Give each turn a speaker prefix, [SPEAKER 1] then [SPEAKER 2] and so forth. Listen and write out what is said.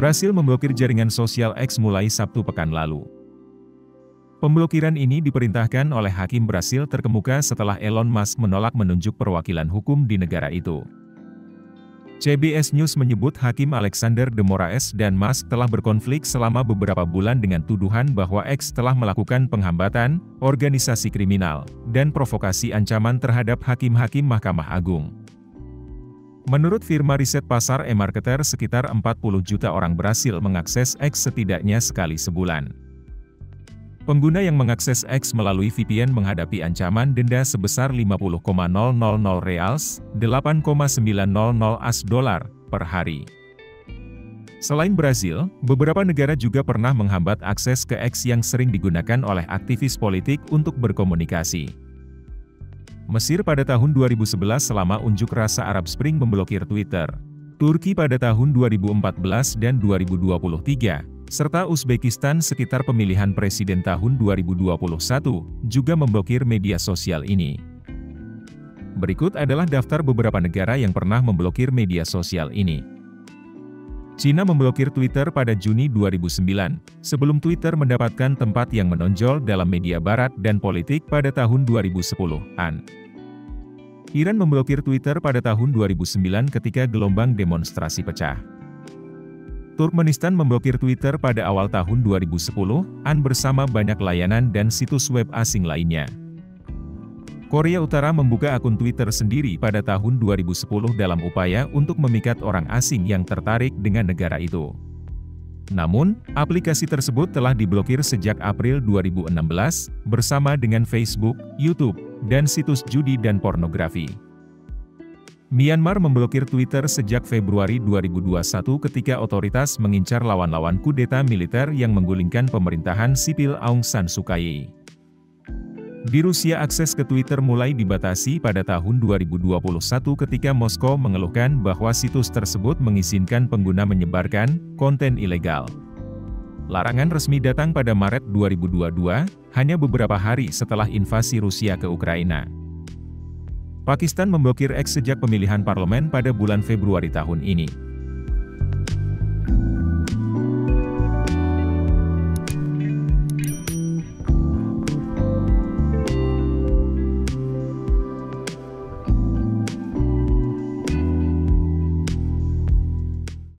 [SPEAKER 1] berhasil memblokir jaringan sosial X mulai Sabtu pekan lalu. Pemblokiran ini diperintahkan oleh hakim Brasil terkemuka setelah Elon Musk menolak menunjuk perwakilan hukum di negara itu. CBS News menyebut Hakim Alexander de Moraes dan Musk telah berkonflik selama beberapa bulan dengan tuduhan bahwa X telah melakukan penghambatan, organisasi kriminal, dan provokasi ancaman terhadap hakim-hakim Mahkamah Agung. Menurut firma riset pasar eMarketer, sekitar 40 juta orang berhasil mengakses X setidaknya sekali sebulan. Pengguna yang mengakses X melalui VPN menghadapi ancaman denda sebesar 50,000 reals, 8,900 AS dolar, per hari. Selain Brasil, beberapa negara juga pernah menghambat akses ke X yang sering digunakan oleh aktivis politik untuk berkomunikasi. Mesir pada tahun 2011 selama unjuk rasa Arab Spring memblokir Twitter. Turki pada tahun 2014 dan 2023. Serta Uzbekistan sekitar pemilihan presiden tahun 2021, juga memblokir media sosial ini. Berikut adalah daftar beberapa negara yang pernah memblokir media sosial ini. Cina memblokir Twitter pada Juni 2009, sebelum Twitter mendapatkan tempat yang menonjol dalam media barat dan politik pada tahun 2010-an. Iran memblokir Twitter pada tahun 2009 ketika gelombang demonstrasi pecah. Turkmenistan memblokir Twitter pada awal tahun 2010-an bersama banyak layanan dan situs web asing lainnya. Korea Utara membuka akun Twitter sendiri pada tahun 2010 dalam upaya untuk memikat orang asing yang tertarik dengan negara itu. Namun, aplikasi tersebut telah diblokir sejak April 2016, bersama dengan Facebook, YouTube, dan situs judi dan pornografi. Myanmar memblokir Twitter sejak Februari 2021 ketika otoritas mengincar lawan-lawan kudeta militer yang menggulingkan pemerintahan sipil Aung San Suu Kyi. Di Rusia, akses ke Twitter mulai dibatasi pada tahun 2021 ketika Moskow mengeluhkan bahwa situs tersebut mengizinkan pengguna menyebarkan konten ilegal. Larangan resmi datang pada Maret 2022, hanya beberapa hari setelah invasi Rusia ke Ukraina. Pakistan memblokir X sejak pemilihan parlemen pada bulan Februari tahun ini.